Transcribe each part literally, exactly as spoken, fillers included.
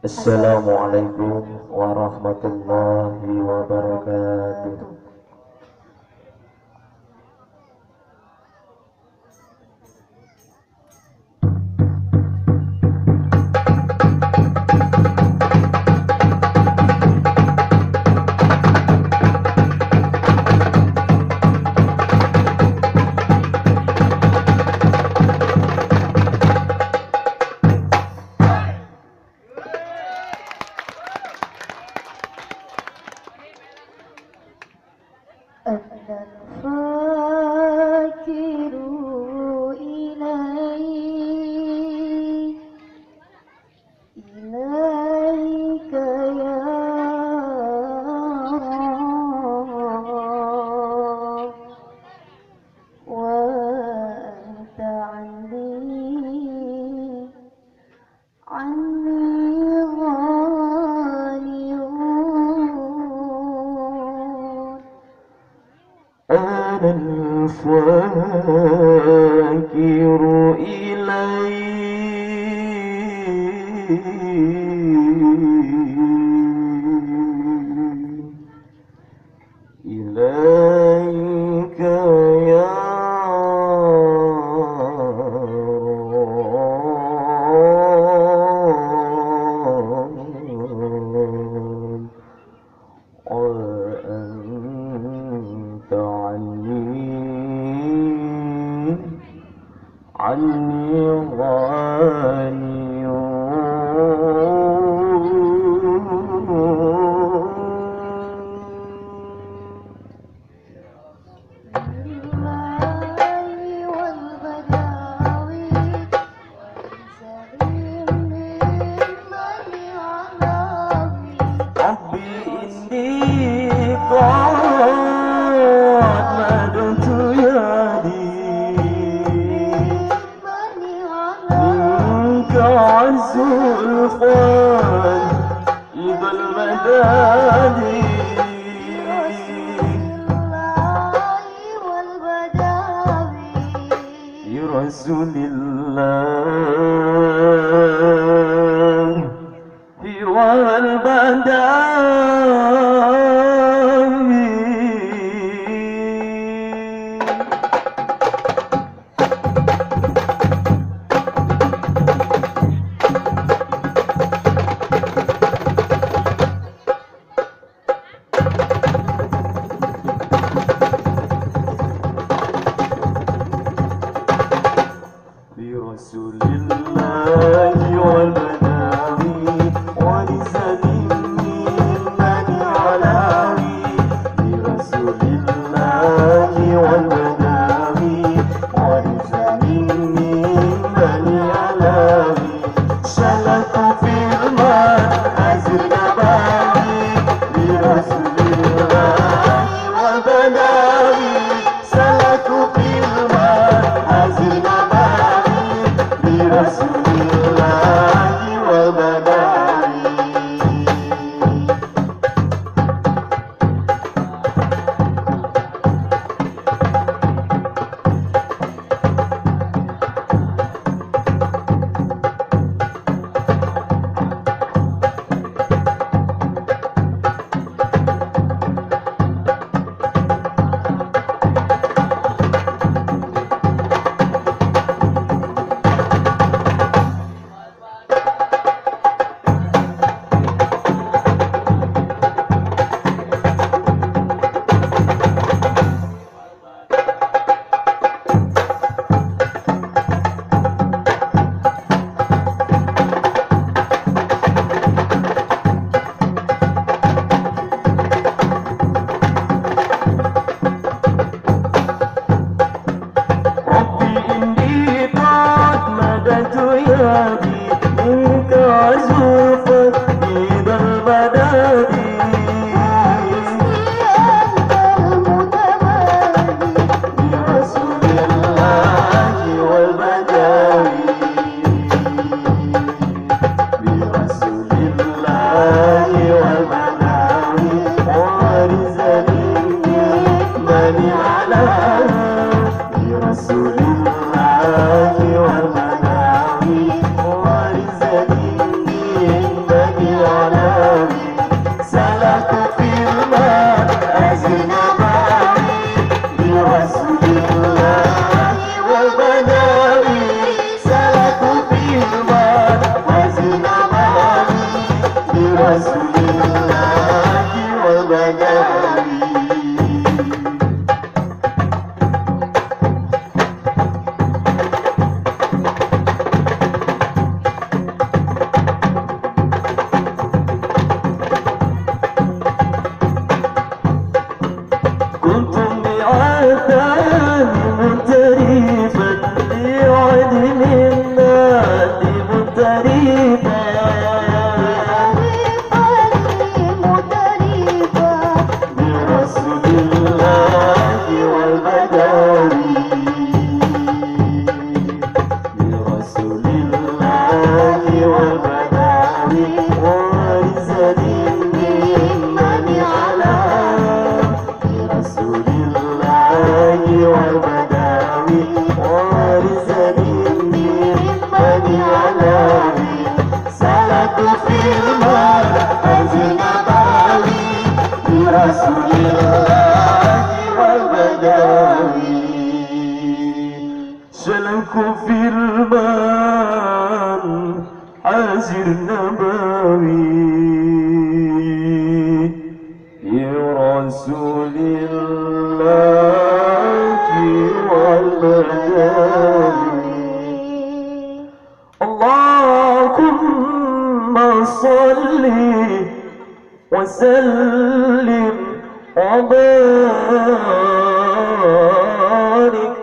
Assalamualaikum warahmatullahi wabarakatuh. أنا الفاكر إليك إليك يا عني غاني ربي إني قد مددت عز الخوان إذا المدادي رسول الله والبداوي برسول الله والبداوي ولسليم من علاوي برسول الله والبداوي ولسليم من علاوي شلت في الماء أزل بالي برسول الله والبداوي سلت في الماء أزل رسول الله وبداوي منك زلفا إذا البدادي برسول الله والبداوي برسول الله والبداوي ورزقني من على برسول الله والبداوي ورزقني مغتربا برسول الله والبداوي برسول الله والبداوي ورزق ممن على برسول الله والبداوي ورزق ممن على سلك في الماء أزنباوي برسول الله والبداوي سلكوا في الماء حازر نبوي برسول الله والبداوي اللهم صل وسلم وبارك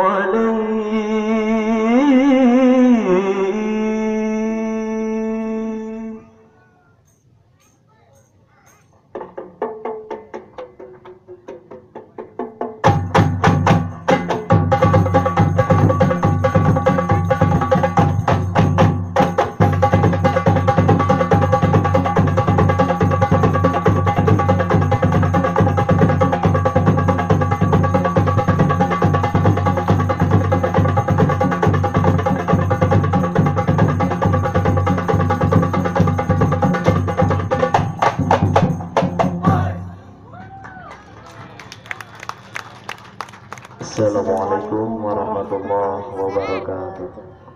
عليه. Assalamualaikum warahmatullahi wabarakatuh.